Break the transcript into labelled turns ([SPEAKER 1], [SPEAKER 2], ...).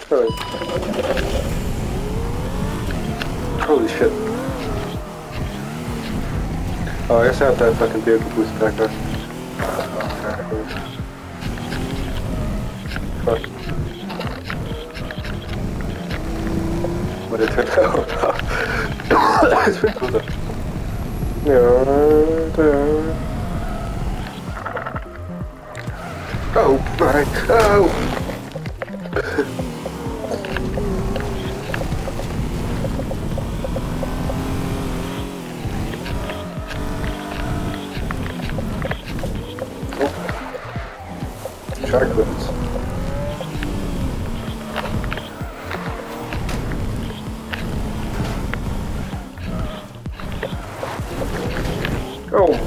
[SPEAKER 1] Really? Holy shit. Oh, I guess I have that fucking vehicle boost back there. Fuck. But it turned out. It's pretty cool though. Yeah. Oh my, oh! Shark lips. Oh